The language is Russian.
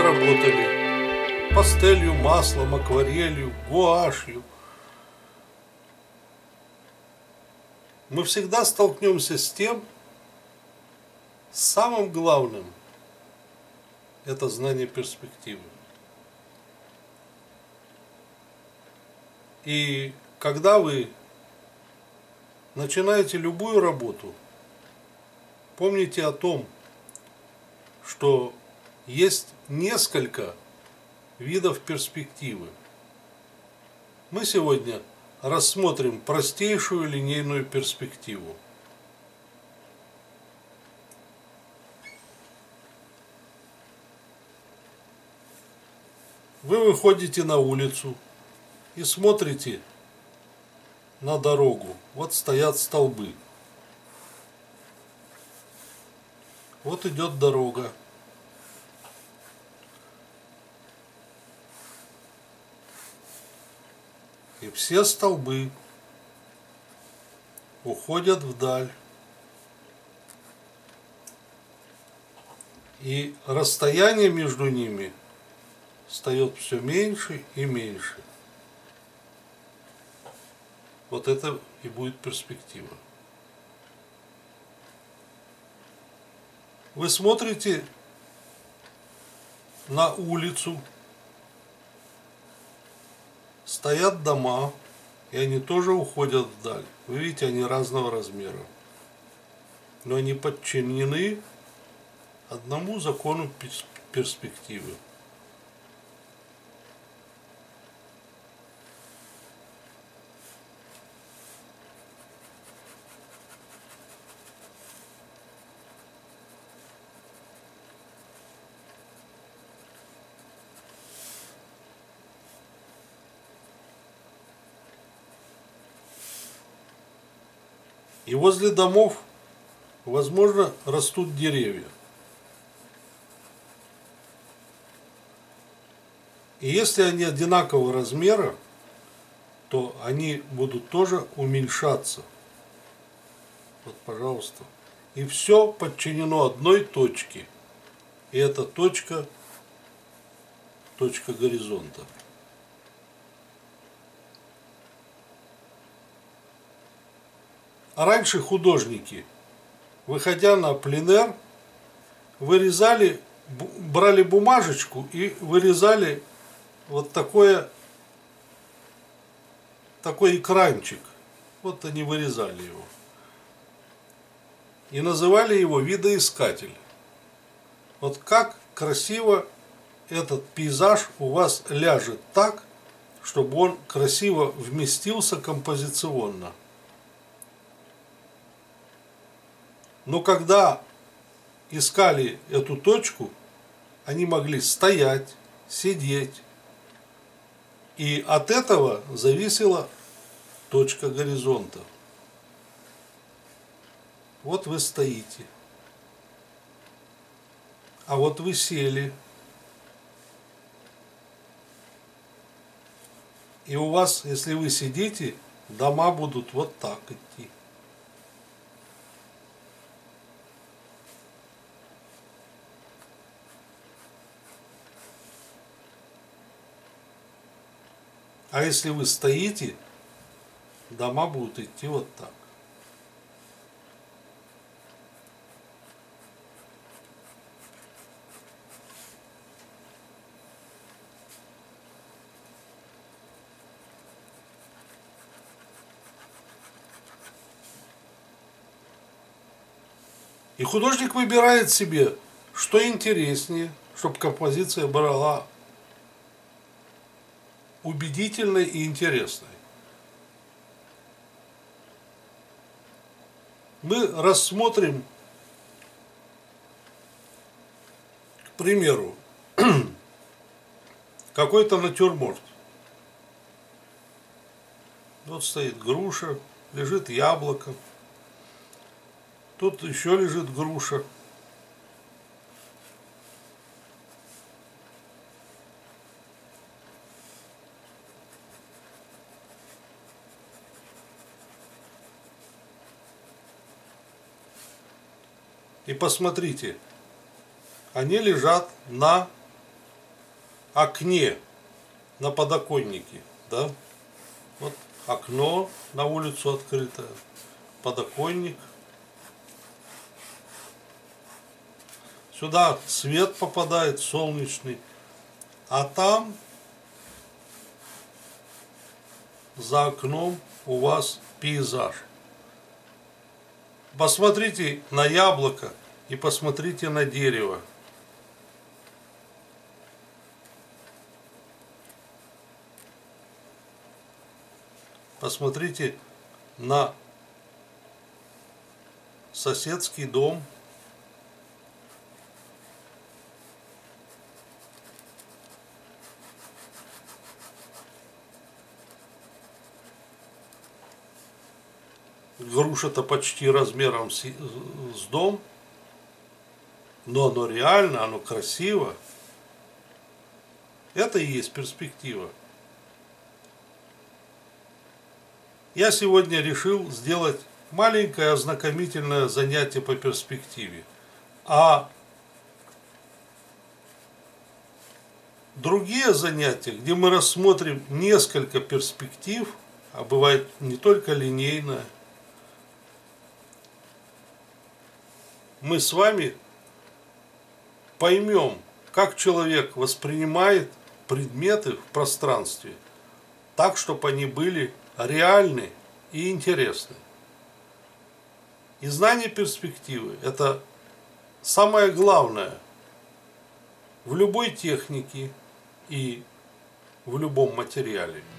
работали пастелью, маслом, акварелью, гуашью, мы всегда столкнемся с тем, самым главным – это знание перспективы. И когда вы начинаете любую работу, помните о том, что есть несколько видов перспективы. Мы сегодня рассмотрим простейшую линейную перспективу. Вы выходите на улицу и смотрите на дорогу. Вот стоят столбы. Вот идет дорога. И все столбы уходят вдаль. И расстояние между ними стает все меньше и меньше. Вот это и будет перспектива. Вы смотрите на улицу, стоят дома, и они тоже уходят вдаль. Вы видите, они разного размера. Но они подчинены одному закону перспективы. И возле домов, возможно, растут деревья. И если они одинакового размера, то они будут тоже уменьшаться. Вот, пожалуйста. И все подчинено одной точке. И эта точка горизонта. А раньше художники, выходя на пленэр, брали бумажечку и вырезали вот такой экранчик. Вот они вырезали его. И называли его видоискатель. Вот как красиво этот пейзаж у вас ляжет так, чтобы он красиво вместился композиционно. Но когда искали эту точку, они могли стоять, сидеть. И от этого зависела точка горизонта. Вот вы стоите. А вот вы сели. И у вас, если вы сидите, дома будут вот так идти. А если вы стоите, дома будут идти вот так. И художник выбирает себе, что интереснее, чтобы композиция была убедительной и интересной. Мы рассмотрим, к примеру, какой-то натюрморт. Вот стоит груша, лежит яблоко. Тут еще лежит груша. И посмотрите, они лежат на окне на подоконнике, да? Вот окно на улицу открытое, подоконник. Сюда свет попадает солнечный, а там за окном у вас пейзаж. Посмотрите на яблоко и посмотрите на дерево. Посмотрите на соседский дом. Груша-то почти размером с дом, но оно реально, оно красиво. Это и есть перспектива. Я сегодня решил сделать маленькое ознакомительное занятие по перспективе. А другие занятия, где мы рассмотрим несколько перспектив, а бывает не только линейное, мы с вами поймем, как человек воспринимает предметы в пространстве так, чтобы они были реальны и интересны. И знание перспективы – это самое главное в любой технике и в любом материале.